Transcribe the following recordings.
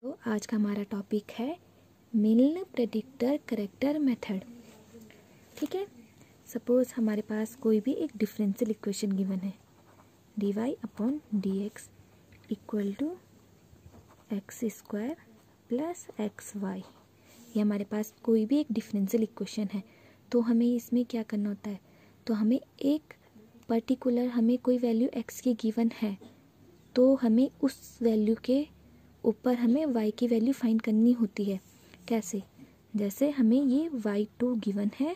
तो आज का हमारा टॉपिक है मिल्न प्रेडिक्टर करेक्टर मेथड। ठीक है, सपोज हमारे पास कोई भी एक डिफरेंशियल इक्वेशन गिवन है, dy upon dx equal to X square plus X Y. ये हमारे पास कोई भी एक डिफरेंशियल इक्वेशन है, तो हमें इसमें क्या करना होता है, तो हमें एक पर्टिकुलर हमें कोई वैल्यू x की गिवन है, तो हमें उस वैल्यू के ऊपर हमें y की वैल्यू फाइंड करनी होती है। कैसे? जैसे हमें ये y2 गिवन है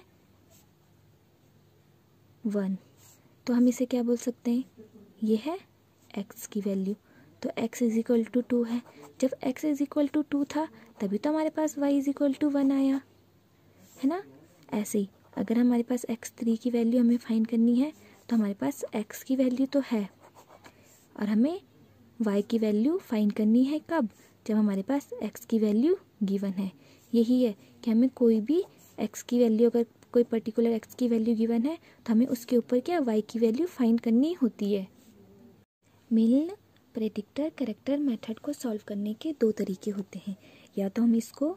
1, तो हम इसे क्या बोल सकते हैं, ये है x की वैल्यू, तो x इज इक्वल टू 2 है। जब x इज इक्वल टू 2 था तभी तो हमारे पास y इज इक्वल टू 1 आया है ना। ऐसे ही अगर हमारे पास x3 की वैल्यू हमें फाइंड करनी है, तो हमारे पास x की वैल्यू तो है और हमें y की वैल्यू फाइंड करनी है कब, जब हमारे पास x की वैल्यू गिवन है। यही है कि हमें कोई भी x की वैल्यू, अगर कोई पर्टिकुलर x की वैल्यू गिवन है तो हमें उसके ऊपर क्या y की वैल्यू फाइंड करनी होती है। मिल्न प्रेडिक्टर करेक्टर मेथड को सॉल्व करने के दो तरीके होते हैं, या तो हम इसको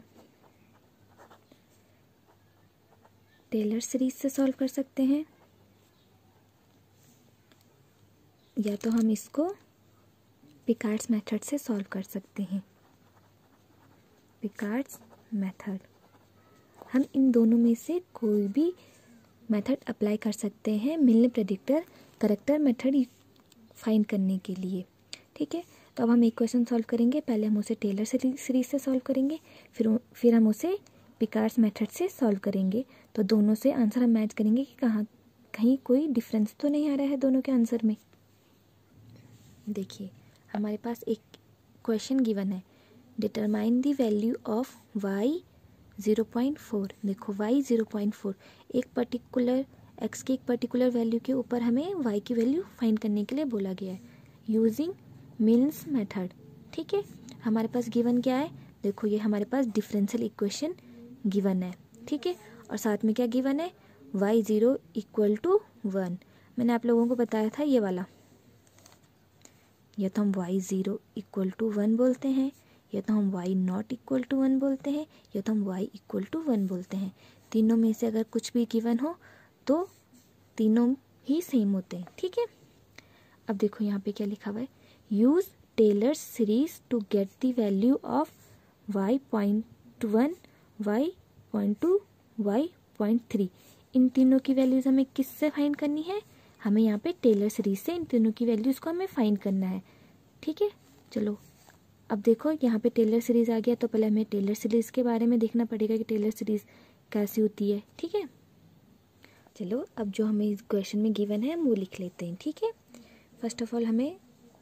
टेलर सीरीज से सॉल्व कर सकते हैं, या तो हम इसको पिकार्ड्स मेथड से सॉल्व कर सकते हैं। पिकार्ड्स मेथड, हम इन दोनों में से कोई भी मेथड अप्लाई कर सकते हैं मिल्न प्रेडिक्टर करेक्टर मेथड फाइंड करने के लिए। ठीक है, तो अब हम एक क्वेश्चन सॉल्व करेंगे। पहले हम उसे टेलर सीरीज से सॉल्व करेंगे, फिर हम उसे पिकार्ड्स मेथड से सॉल्व करेंगे। तो दोनों से आंसर हम मैच करेंगे कि कहीं कोई डिफरेंस तो नहीं आ रहा है दोनों के आंसर में। देखिए, हमारे पास एक क्वेश्चन गिवन है, determine the value of y 0.4। देखो y 0.4 एक पर्टिकुलर x की एक पर्टिकुलर वैल्यू के ऊपर हमें y की वैल्यू फाइंड करने के लिए बोला गया है यूजिंग मिल्स मेथड। ठीक है, हमारे पास गिवन क्या है, देखो ये हमारे पास डिफरेंशियल इक्वेशन गिवन है। ठीक है, और साथ में क्या गिवन है, y0 इक्वल टू 1। मैंने आप लोगों को बताया था ये वाला, या तो हम y0 इक्वल टू 1 बोलते हैं, या तो हम y0 इक्वल टू 1 बोलते हैं, या तो हम y इक्वल टू 1 बोलते हैं। तीनों में से अगर कुछ भी गिवन हो तो तीनों ही सेम होते हैं। ठीक है, अब देखो यहाँ पे क्या लिखा हुआ है, use Taylor series to get the value of y.1 y.2 y.3। इन तीनों की वैल्यूज हमें किससे फाइंड करनी है, हमें यहाँ पे टेलर सीरीज से इन तीनों की वैल्यूज को हमें फाइंड करना है। ठीक है, चलो अब देखो यहाँ पे टेलर सीरीज आ गया, तो पहले हमें टेलर सीरीज के बारे में देखना पड़ेगा कि टेलर सीरीज कैसी होती है। ठीक है, चलो अब जो हमें इस क्वेश्चन में गिवन है वो लिख लेते हैं। ठीक है, फर्स्ट ऑफ ऑल हमें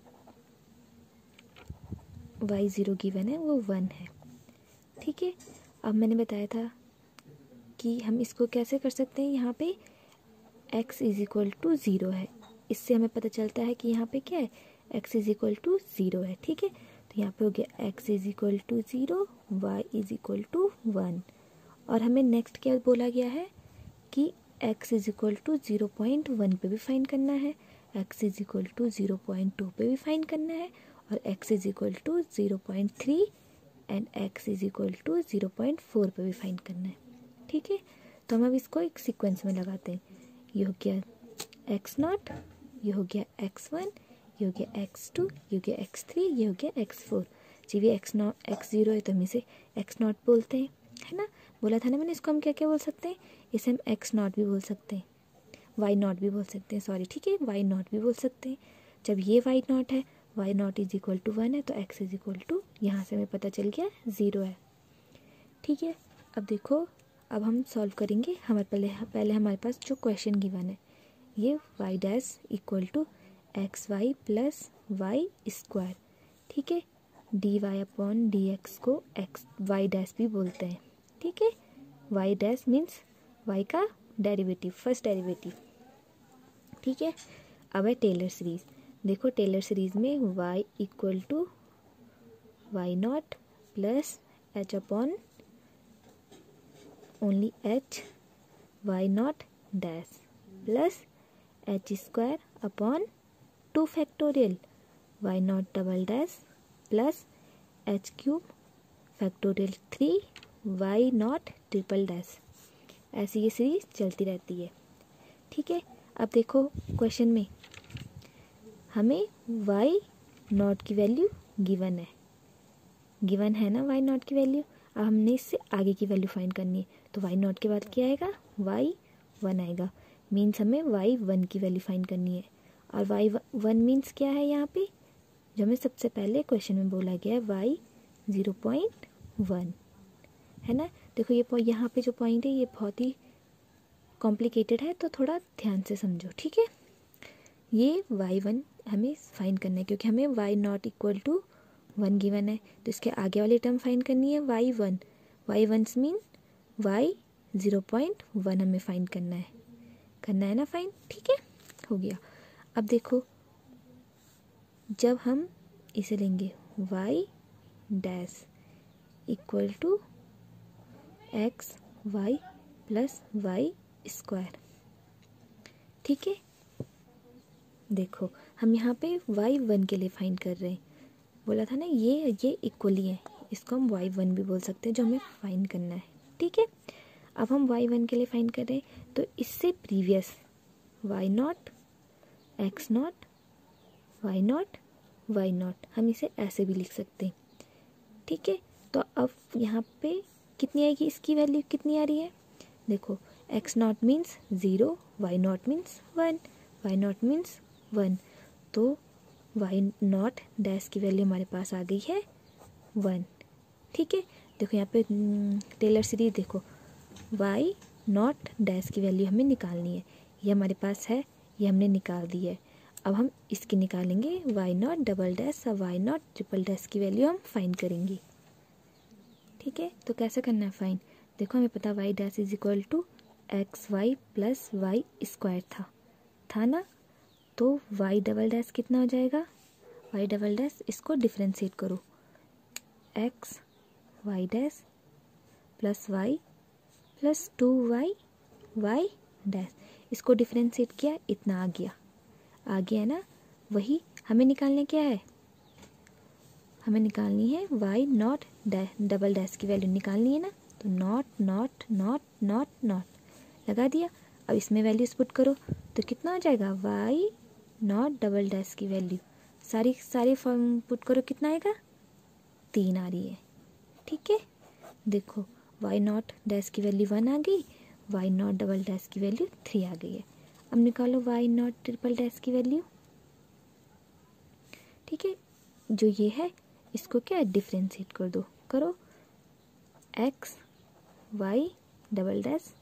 y0 गिवन है, वो 1 है। ठीक है, अब मैंने बताया था कि हम इसको कैसे कर सकते हैं, यहाँ पे x इज इक्वल टू 0 है, इससे हमें पता चलता है कि यहाँ पे क्या है, x इज इक्वल टू 0 है। ठीक है, तो यहाँ पे हो गया x is equal to 0, y is equal to 1। और हमें नेक्स्ट क्या बोला गया है कि x इज इक्वल टू 0.1 पे भी फाइंड करना है, x इज इक्वल टू 0.2 पे भी फाइंड करना है, और x is equal to 0.3 and x is equal to 0.4 पे भी फाइंड करना है। ठीक है, तो हम अब इसको एक सीक्वेंस में लगाते हैं। ये हो गया x0, ये हो गया x1, ये हो गया x2, ये हो गया x3, ये हो गया x4। जब ये x0 है तो हम इसे x0 बोलते हैं, है ना। बोला था ना मैंने, इसको हम क्या क्या बोल सकते हैं, इसे हम x0 भी बोल सकते हैं, y0 भी बोल सकते हैं, सॉरी ठीक है, y0 भी बोल सकते हैं। जब ये y0 है, y0 इज इक्वल टू 1 है, तो x इज इक्वल टू, यहाँ से हमें पता चल गया 0 है। ठीक है, अब देखो, अब हम सॉल्व करेंगे। हमारे पहले हमारे पास जो क्वेश्चन गिवन है, ये y dash equal to X Y plus Y square. ठीक है, dy अपॉन dx को एक्स वाई डैश भी बोलते हैं। ठीक है, y डैश मीन्स y का डेरिवेटिव, फर्स्ट डेरिवेटिव। ठीक है, अब है टेलर सीरीज। देखो टेलर सीरीज में y equal to y0 plus h upon only h y0 dash plus h square upon 2 factorial y0 double dash plus h cube factorial 3 Y not triple dash. ऐसी ये series चलती रहती है। ठीक है, अब देखो क्वेश्चन में हमें वाई नॉट की वैल्यू गिवन है ना, वाई नॉट की वैल्यू। अब हमने इससे आगे की वैल्यू फाइंड करनी है, तो वाई नॉट के बाद क्या आएगा, वाई वन आएगा। मीन्स हमें वाई वन की वैल्यू फाइंड करनी है। और वाई वन मीन्स क्या है यहाँ पे, जो हमें सबसे पहले क्वेश्चन में बोला गया है, वाई 0.1 है ना। देखो ये यहाँ पे जो पॉइंट है ये बहुत ही कॉम्प्लिकेटेड है, तो थोड़ा ध्यान से समझो। ठीक है, ये वाई वन हमें फाइंड करना है, क्योंकि हमें Y not equal to 1 given है, तो इसके आगे वाली टर्म फाइंड करनी है Y one. Y one mean Y 0.1 हमें फाइंड करना है ना फाइंड। ठीक है, हो गया। अब देखो जब हम इसे लेंगे Y dash equal to X Y plus Y square. ठीक है, देखो हम यहाँ पे वाई वन के लिए फाइंड कर रहे हैं, बोला था ना ये इक्वली है, इसको हम वाई वन भी बोल सकते हैं, जो हमें फाइंड करना है। ठीक है, अब हम वाई वन के लिए फाइंड कर रहे हैं, तो इससे previous Y not X not Y not Y not, हम इसे ऐसे भी लिख सकते हैं। ठीक है, तो अब यहाँ पे कितनी आएगी, इसकी वैल्यू कितनी आ रही है, देखो X not means 0, Y not means 1, Y not means 1, तो वाई नॉट डैश की वैल्यू हमारे पास आ गई है 1। ठीक है, देखो यहाँ पे टेलर सीरीज देखो, वाई नॉट डैश की वैल्यू हमें निकालनी है, ये हमारे पास है, ये हमने निकाल दी है। अब हम इसकी निकालेंगे वाई नॉट डबल डैश और वाई नॉट ट्रिपल डैश की वैल्यू हम फाइंड करेंगे। ठीक है, तो कैसे करना है फाइंड, देखो हमें पता Y dash is equal to X Y plus Y square था ना, तो वाई डबल डैश कितना हो जाएगा, वाई डबल डैश, इसको डिफ्रेंशिएट करो, X Y dash plus Y plus 2y Y dash, इसको डिफ्रेंशिएट किया, इतना आ गया ना। वही हमें निकालने क्या है, हमें निकालनी है वाई नॉट डबल डैश की वैल्यू निकालनी है ना, तो not not not not not लगा दिया। अब इसमें वैल्यूज पुट करो, तो कितना हो जाएगा, वाई नॉट डबल डैश की वैल्यू सारी फॉर्म पुट करो, कितना आएगा, 3 आ रही है। ठीक है, देखो वाई नॉट डैश की वैल्यू 1 आ गई, वाई नॉट डबल डैश की वैल्यू 3 आ गई है। अब निकालो वाई नॉट ट्रिपल डैश की वैल्यू। ठीक है, जो ये है इसको क्या है, डिफ्रेंशिएट कर दो, करो X Y double dash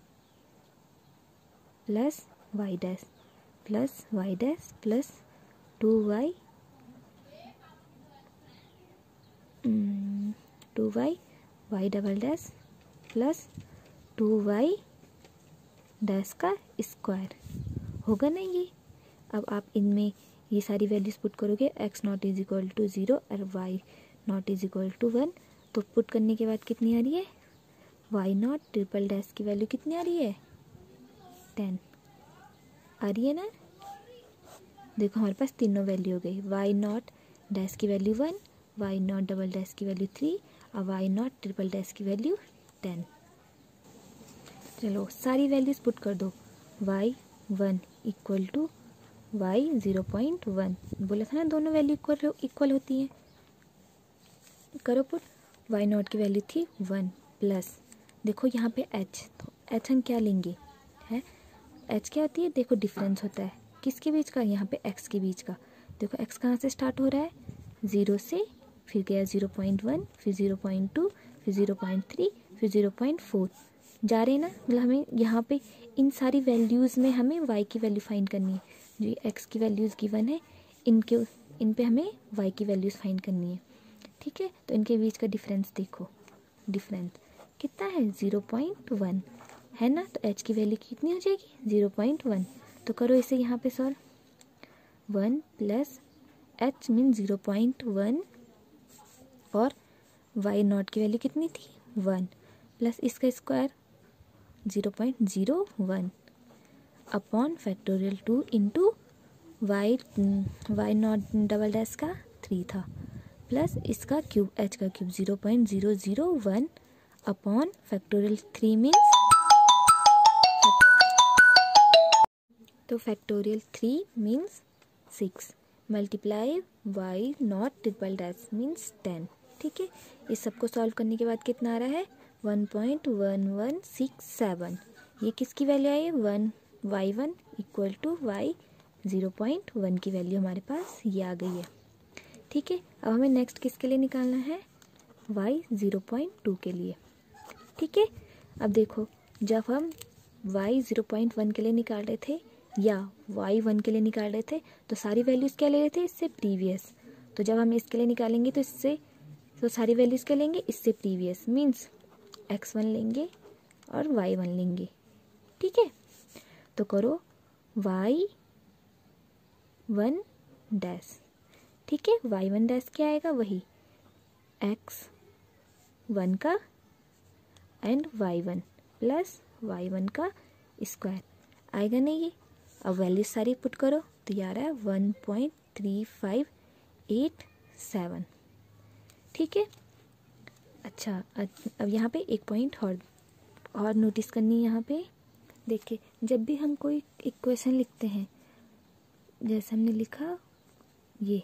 plus Y dash plus 2y Y double dash plus 2y dash का स्क्वायर होगा ना ये। अब आप इनमें ये सारी वैल्यूज पुट करोगे, X not is equal to 0 और Y not is equal to 1, तो पुट करने के बाद कितनी आ रही है, वाई नॉट ट्रिपल डैश की वैल्यू कितनी आ रही है, 10 आ रही है ना। देखो हमारे पास तीनों वैल्यू हो गई, वाई नॉट डैश की value 1, Y not double dash की वैल्यू 3 और वाई नॉट ट्रिपल डैश की वैल्यू 10। चलो सारी वैल्यूज पुट कर दो, Y one equal to Y 0.1, बोला था ना दोनों वैल्यू इक्वल होती हैं, करो पुट। वाई नॉट की वैल्यू थी 1 प्लस, देखो यहाँ पे एच, तो एच हम क्या लेंगे, है एच क्या होती है, देखो डिफरेंस होता है किसके बीच का, यहाँ पे एक्स के बीच का। देखो एक्स कहाँ से स्टार्ट हो रहा है, 0 से, फिर गया 0.1, फिर 0.2, फिर 0.3, फिर 0.4 जा रहे हैं ना। मतलब हमें यहाँ पे इन सारी वैल्यूज़ में हमें y की वैल्यू फाइंड करनी है, जो x की वैल्यूज़ गिवन है इन पे हमें y की वैल्यूज़ फाइंड करनी है। ठीक है, तो इनके बीच का डिफरेंस देखो, डिफरेंस कितना है, 0.1 है ना, तो h की वैल्यू कितनी हो जाएगी, 0.1। तो करो इसे यहाँ पे सॉल्व, 1 प्लस h मीन 0.1 और y नॉट की वैल्यू कितनी थी, 1 प्लस इसका square 0.01 upon factorial 2 into Y not double dash का 3 था, प्लस इसका क्यूब h का क्यूब 0.001 अपॉन फैक्टोरियल 3 मीन्स, तो factorial 3 means 6 multiply y not triple dash means 10। ठीक है, इस सबको सॉल्व करने के बाद कितना आ रहा है 1.1167। ये किसकी वैल्यू आई है y1 इक्वल टू y 0.1 की वैल्यू हमारे पास ये आ गई है। ठीक है, अब हमें नेक्स्ट किसके लिए निकालना है y 0.2 के लिए। ठीक है, अब देखो जब हम y 0.1 के लिए निकाल रहे थे या y1 के लिए निकाल रहे थे तो सारी वैल्यूज़ क्या ले रहे थे इससे प्रीवियस, तो जब हम इसके लिए निकालेंगे तो इससे तो सारी वैल्यूज़ क्या लेंगे इससे प्रीवियस मीन्स x1 लेंगे और y1 लेंगे। ठीक है, तो करो y1 डैश। ठीक है, y1 डैश क्या आएगा वही x1 का एंड y1 प्लस y1 का स्क्वायर आएगा नहीं ये। अब वैल्यूज सारी पुट करो तो ये आ रहा है 1.3587। ठीक है, अच्छा अब यहाँ पे एक पॉइंट और नोटिस करनी है। यहाँ पे देखिए जब भी हम कोई इक्वेशन लिखते हैं जैसे हमने लिखा ये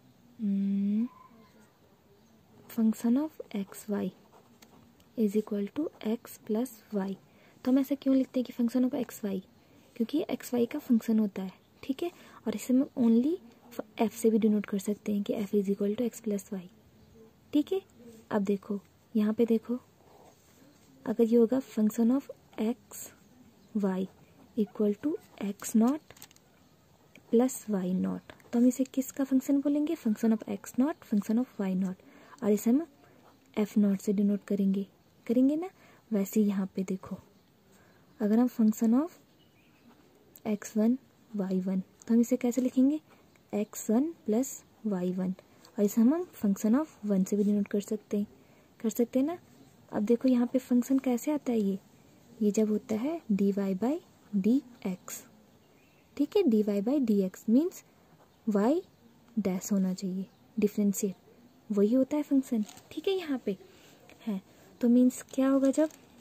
function of X Y is equal to X plus Y, तो हम ऐसा क्यों लिखते हैं कि फंक्शन ऑफ एक्स वाई, क्योंकि एक्स वाई का फंक्शन होता है। ठीक है, और इसे हम ओनली एफ से भी डिनोट कर सकते हैं कि F is equal to X plus Y. ठीक है, अब देखो यहाँ पे देखो अगर ये होगा function of X Y equal to X not plus Y not, तो हम इसे किसका फंक्शन बोलेंगे function of X not function of Y not, और इसे हम एफ नॉट से डिनोट करेंगे ना। वैसे यहाँ पे देखो अगर हम फंक्शन ऑफ x1 y1 तो हम इसे कैसे लिखेंगे x1 प्लस y1, और इसे हम फंक्शन ऑफ 1 से भी डिनोट कर सकते हैं ना। अब देखो यहाँ पे फंक्शन कैसे आता है ये जब होता है dy बाई डी एक्स। ठीक है, dy by D X means y dash होना चाहिए, डिफ्रेंशिएट वही होता है फंक्शन। ठीक है, यहाँ पे है तो मीन्स क्या होगा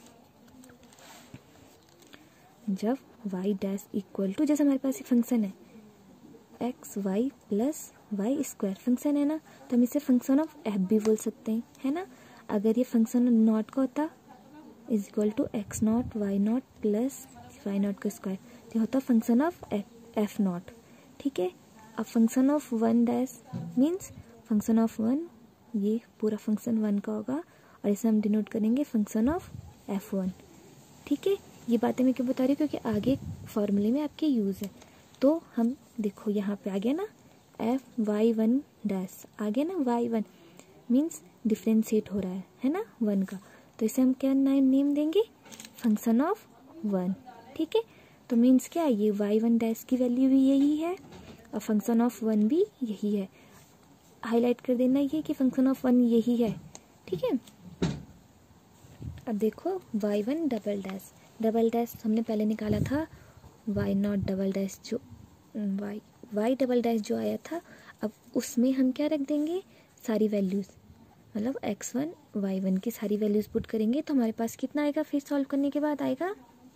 जब y डैश इक्वल टू, जैसे हमारे पास ये फंक्शन है X Y plus Y square function है ना, तो हम इसे फंक्शन ऑफ एफ भी बोल सकते हैं, है ना। अगर ये फंक्शन नॉट का होता is equal to X not Y not plus Y not का स्क्वायर, तो होता फंक्शन ऑफ एफ नॉट। ठीक है, अब function of one dash means function of one, ये पूरा फंक्शन वन का होगा और इसे हम डिनोट करेंगे फंक्शन ऑफ f1। ठीक है, ये बातें मैं क्यों बता रही हूँ क्योंकि आगे फॉर्मूले में आपके यूज़ है। तो हम देखो यहाँ पे आ गया ना f(y1) डैश आ गया ना, y1 मीन्स डिफ्रेंशिएट हो रहा है ना वन का, तो इसे हम क्या नेम देंगे फंक्शन ऑफ वन। ठीक है, तो मीन्स क्या ये y1 डैश की वैल्यू भी यही है और फंक्शन ऑफ वन भी यही है। हाईलाइट कर देना ये कि फंक्शन ऑफ वन यही है। ठीक है, अब देखो y1 डबल डैश हमने पहले निकाला था y नॉट डबल डैश जो y डबल डैश जो आया था, अब उसमें हम क्या रख देंगे सारी वैल्यूज़, मतलब x1 y1 की सारी वैल्यूज़ पुट करेंगे तो हमारे पास कितना आएगा, फिर सॉल्व करने के बाद आएगा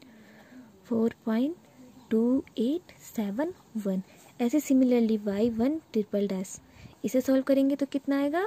4.2871। ऐसे सिमिलरली y1 ट्रिपल डैश इसे सॉल्व करेंगे तो कितना आएगा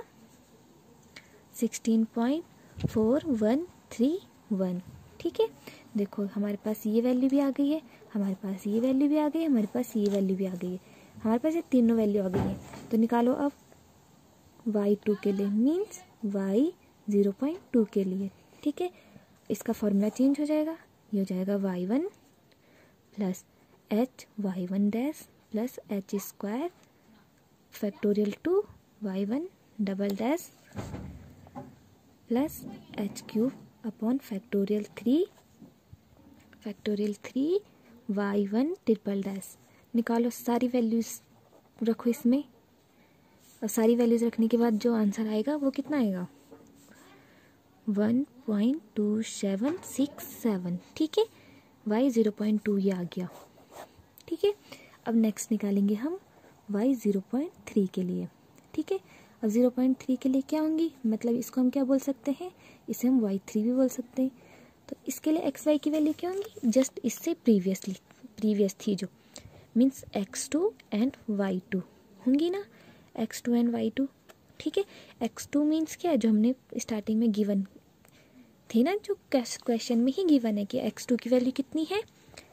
16.4131। ठीक है, देखो हमारे पास ये वैल्यू भी आ गई है, हमारे पास ये वैल्यू भी आ गई है, हमारे पास ये वैल्यू भी आ गई है, हमारे पास ये तीनों वैल्यू आ गई है। तो निकालो अब y2 के लिए मीन्स y 0.2 के लिए। ठीक है, इसका फॉर्मूला चेंज हो जाएगा, ये हो जाएगा y1 plus h y1 dash plus h square factorial 2 y1 double dash plus h cube upon factorial 3 y1 triple dash. निकालो सारी वैल्यूज़ रखो इसमें, और सारी वैल्यूज़ रखने के बाद जो आंसर आएगा वो कितना आएगा 1.2767। ठीक है, y 0.2 ये आ गया। ठीक है, अब नेक्स्ट निकालेंगे हम y 0.3 के लिए। ठीक है, अब 0.3 के लिए क्या होंगी, मतलब इसको हम क्या बोल सकते हैं, इसे हम y3 भी बोल सकते हैं। तो इसके लिए एक्स वाई की वैल्यू क्या होंगी, जस्ट इससे प्रीवियस थी जो, मीन्स x2 एंड y2 होंगी ना, x2 एंड y2। ठीक है, x2 मीन्स क्या है, जो हमने स्टार्टिंग में गिवन थी ना, जो क्वेश्चन में ही गिवन है कि x2 की वैल्यू कितनी है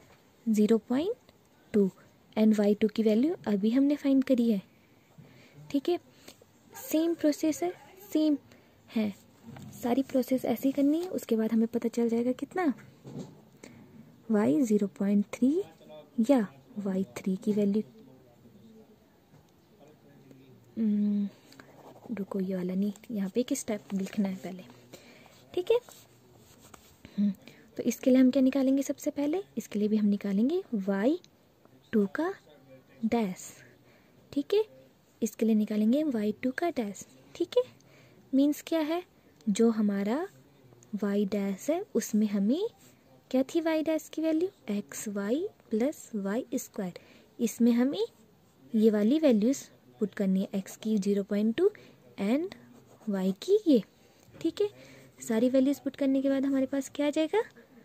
0.2 एंड y2 की वैल्यू अभी हमने फाइंड करी है। ठीक है, सेम प्रोसेस है, सेम है, सारी प्रोसेस ऐसी करनी है। उसके बाद हमें पता चल जाएगा कितना y 0.3 या y3 की वैल्यू, रुको ये वाला नहीं, यहाँ पे किस टाइप लिखना है पहले। ठीक है, तो इसके लिए हम क्या निकालेंगे, सबसे पहले इसके लिए भी हम निकालेंगे y2 का डैश। ठीक है, इसके लिए निकालेंगे y2 का डैश। ठीक है, मीन्स क्या है, जो हमारा y डैश है उसमें हमें क्या थी y डैश की value xy plus Y square, इसमें हमें ये वाली वैल्यूज़ पुट करनी है, x की 0.2 एंड y की ये। ठीक है, सारी वैल्यूज़ पुट करने के बाद हमारे पास क्या आ जाएगा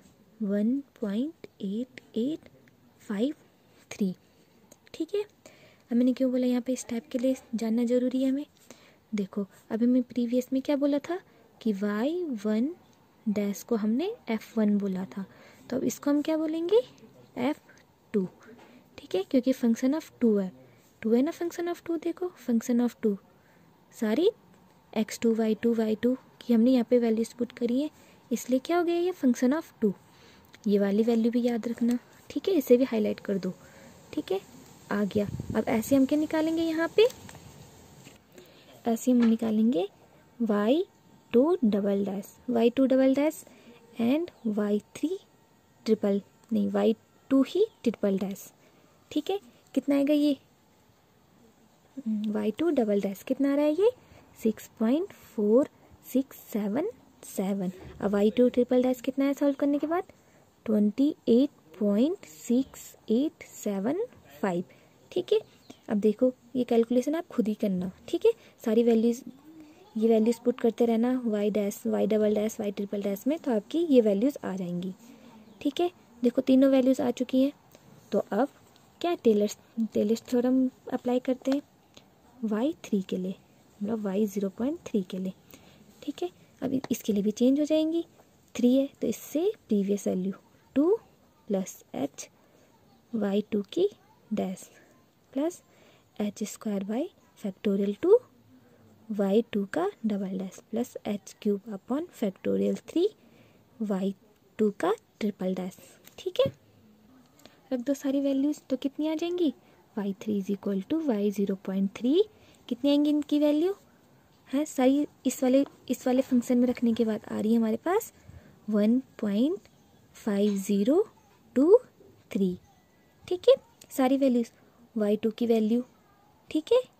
1.8853। ठीक है, अब मैंने क्यों बोला यहाँ पे इस टाइप के लिए जानना ज़रूरी है हमें। देखो अभी मैं प्रीवियस में क्या बोला था कि y1 डैश को हमने f1 बोला था, तो अब इसको हम क्या बोलेंगे f2। ठीक है, क्योंकि फंक्शन ऑफ 2 है ना, फंक्शन ऑफ 2, देखो फंक्शन ऑफ 2 सारी x2 y2 की हमने यहाँ पे वैल्यूज पुट करी है, इसलिए क्या हो गया ये फंक्शन ऑफ 2। ये वाली वैल्यू भी याद रखना। ठीक है, इसे भी हाईलाइट कर दो। ठीक है, आ गया। अब ऐसे हम क्या निकालेंगे, यहाँ पे ऐसे हम निकालेंगे y2 double dash and y2 ही ट्रिपल डैश। ठीक है, कितना आएगा ये y2 डबल डैश कितना आ रहा है ये 6.4677। अब y2 ट्रिपल डैश कितना है सॉल्व करने के बाद 28.6875। ठीक है, अब देखो ये कैलकुलेशन आप खुद ही करना। ठीक है, सारी वैल्यूज़ ये वैल्यूज़ पुट करते रहना y dash y double dash y triple dash में, तो आपकी ये वैल्यूज़ आ जाएंगी। ठीक है, देखो तीनों वैल्यूज़ आ चुकी हैं। तो अब क्या टेलर्स थ्योरम अप्लाई करते हैं y3 के लिए, मतलब y 0.3 के लिए। ठीक है, अब इसके लिए भी चेंज हो जाएंगी, 3 है तो इससे previous value 2 plus h y2 की dash plus h square by factorial 2 y2 का double dash plus h cube upon factorial 3 y2 का ट्रिपल डैश। ठीक है, रख दो सारी वैल्यूज़, तो कितनी आ जाएंगी y3 is equal to y 0.3, कितनी आएंगी इनकी वैल्यू है सारी इस वाले फंक्शन में रखने के बाद आ रही है हमारे पास 1.5023। ठीक है, सारी वैल्यूज़ y2 की वैल्यू, ठीक है,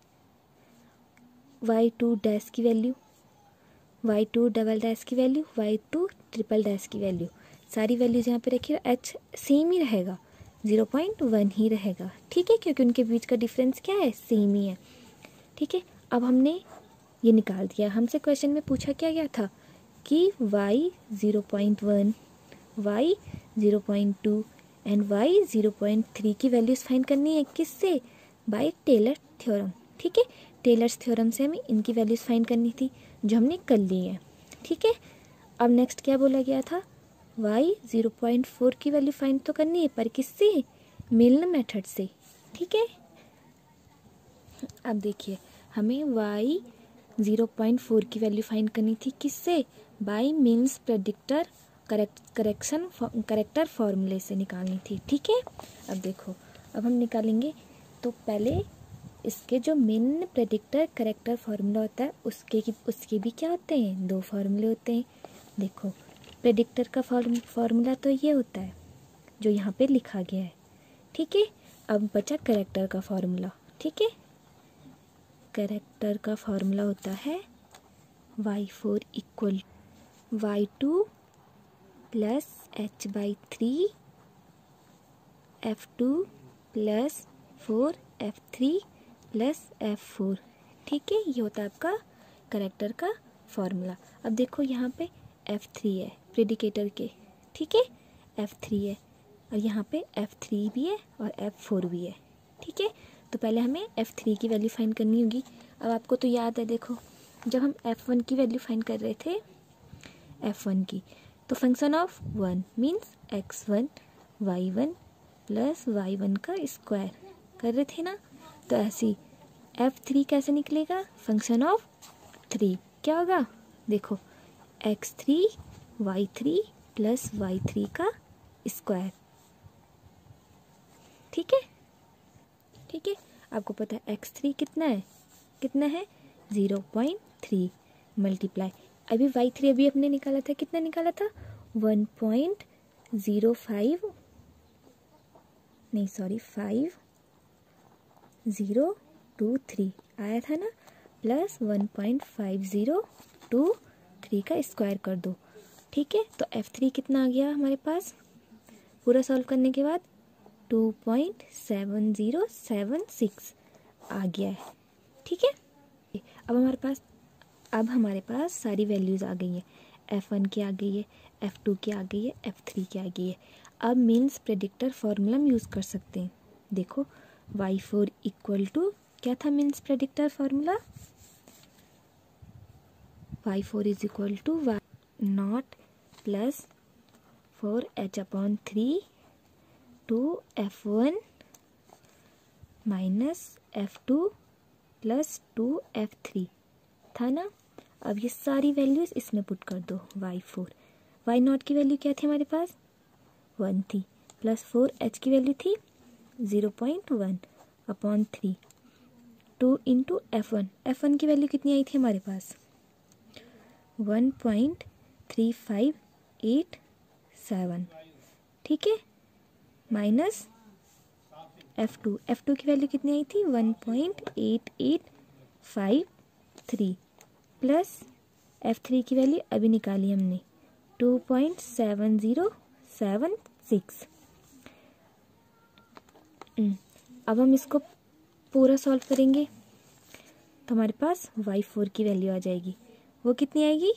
y2 डैश की वैल्यू, y2 डबल डैश की वैल्यू, y2 ट्रिपल डैश की वैल्यू, सारी वैल्यूज़ यहाँ पे रखिए। h सेम ही रहेगा 0.1 ही रहेगा। ठीक है, क्योंकि उनके बीच का डिफरेंस क्या है सेम ही है। ठीक है, अब हमने ये निकाल दिया। हमसे क्वेश्चन में पूछा क्या गया था कि y 0.1 y 0.2 एंड y 0.3 की वैल्यूज़ फाइंड करनी है किससे, बाय टेलर थ्योरम। ठीक है, टेलर्स थ्योरम से हमें इनकी वैल्यूज़ फाइंड करनी थी जो हमने कर ली है। ठीक है, अब नेक्स्ट क्या बोला गया था y 0.4 की वैल्यू फाइंड तो करनी है, पर किससे, मिल्न मेथड से। ठीक है, अब देखिए हमें y 0.4 की वैल्यू फाइंड करनी थी किससे, बाय मिल्स प्रेडिक्टर करेक्टर फॉर्मूले से निकालनी थी। ठीक है, अब देखो अब हम निकालेंगे, तो पहले इसके जो मिल्न प्रेडिक्टर करेक्टर फार्मूला होता है उसके भी क्या होते हैं, 2 फार्मूले होते हैं। देखो प्रेडिक्टर का फार्मूला तो ये होता है जो यहाँ पे लिखा गया है। ठीक है, अब बचा करेक्टर का फार्मूला। ठीक है, करेक्टर का फार्मूला होता है y4 equal y2 plus h/3 f2 plus 4 f3 plus f4। ठीक है, ये होता है आपका करेक्टर का फॉर्मूला। अब देखो यहाँ पे F3 है प्रेडिकेटर के, ठीक है, F3 है और यहाँ पे F3 भी है और F4 भी है, ठीक है। तो पहले हमें F3 की वैल्यू फाइंड करनी होगी। अब आपको तो याद है, देखो जब हम F1 की वैल्यू फाइंड कर रहे थे, F1 की, तो function of 1 means x1 y1 plus y1 का स्क्वायर कर रहे थे ना। तो ऐसी F3 कैसे निकलेगा, फंक्शन ऑफ 3 क्या होगा, देखो x3 y3 प्लस y3 का स्क्वायर, ठीक है, ठीक है। आपको पता है x3 कितना है 0.3 मल्टीप्लाई, अभी y3 अभी अपने निकाला था, कितना निकाला था 5023 आया था ना, प्लस 1.5023 का स्क्वायर कर दो, ठीक है। तो F3 कितना आ गया हमारे पास पूरा सॉल्व करने के बाद 2.7076 आ गया है, ठीक है। अब हमारे पास सारी वैल्यूज़ आ गई हैं, F1 की आ गई है, F2 की आ गई है, F3 की आ गई है। अब मीन्स प्रेडिक्टर फॉर्मूला हम यूज़ कर सकते हैं। देखो y4 इक्वल टू क्या था means predictor formula, y4 is equal to y0 plus 4h/3 to F1 minus F2 plus 2F3 था ना। अब ये सारी वैल्यूज इसमें पुट कर दो, y4 y0 की वैल्यू क्या थी हमारे पास 1 थी, प्लस 4h की वैल्यू थी 0.1/3 2 इंटू F1 की वैल्यू कितनी आई थी हमारे पास 1.3587, ठीक है, माइनस F2 की वैल्यू कितनी आई थी 1.8853 प्लस F3 की वैल्यू अभी निकाली हमने 2.7076। अब हम इसको पूरा सॉल्व करेंगे तो हमारे पास y4 की वैल्यू आ जाएगी, वो कितनी आएगी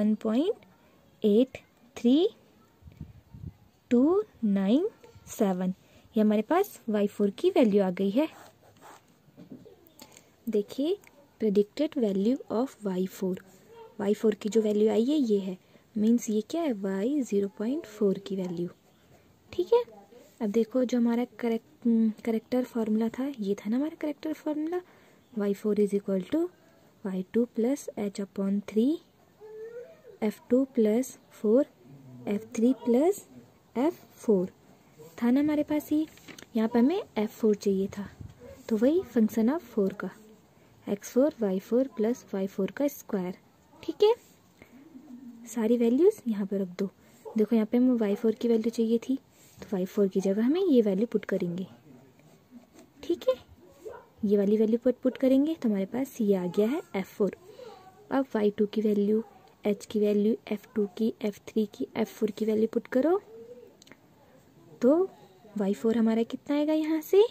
1.83297, ये हमारे पास y4 की वैल्यू आ गई है। देखिए प्रेडिक्टेड वैल्यू ऑफ y4 की जो वैल्यू आई है ये है, मीन्स ये क्या है y 0.4 की वैल्यू, ठीक है। अब देखो जो हमारा करेक्टर फार्मूला था, ये था ना हमारा corrector formula, y4 is equal to y2 plus h/3 F2 plus 4 F3 plus F4 था ना हमारे पास। ये यहाँ पर हमें F4 चाहिए था, तो वही फंक्शन ऑफ 4 का x4 y4 प्लस y4 का स्क्वायर, ठीक है। सारी वैल्यूज़ यहाँ पे रख दो। देखो यहाँ पे हमें y4 की वैल्यू चाहिए थी, तो y4 की जगह हमें ये वैल्यू पुट करेंगे, ठीक है, ये वाली वैल्यू पुट करेंगे तो हमारे पास ये आ गया है F4। अब y2 की वैल्यू, h की वैल्यू, F2 की, F3 की, F4 की वैल्यू पुट करो तो y4 हमारा कितना आएगा यहाँ से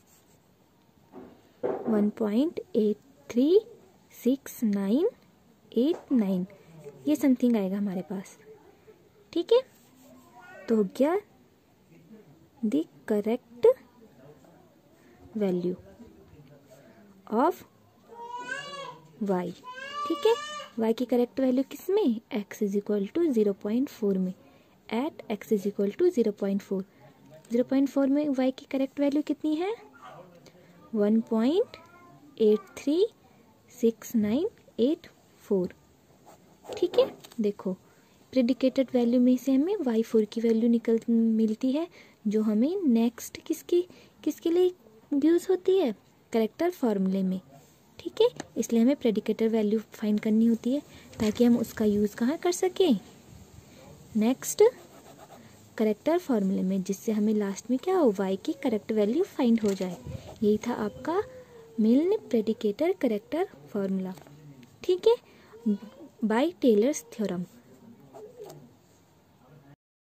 1.836989, ये समथिंग आएगा हमारे पास, ठीक है। तो हो गया the correct value of y, ठीक है। y की करेक्ट वैल्यू किस में, x इज इक्वल टू 0.4 में, at x is equal to 0.4 में y की करेक्ट वैल्यू कितनी है 1.836984, ठीक है। देखो प्रेडिकेटेड वैल्यू में से हमें y4 की वैल्यू मिलती है, जो हमें नेक्स्ट किसके लिए यूज़ होती है, करेक्टर फार्मूले में, ठीक है। इसलिए हमें प्रेडिकेटेड वैल्यू फाइंड करनी होती है ताकि हम उसका यूज़ कहाँ कर सकें, नेक्स्ट करेक्टर फार्मूले में, जिससे हमें लास्ट में क्या हो y की करेक्ट वैल्यू फाइंड हो जाए। यही था आपका मिल्ने प्रेडिकेटर करेक्टर फार्मूला, ठीक है, बाय टेलर्स थ्योरम।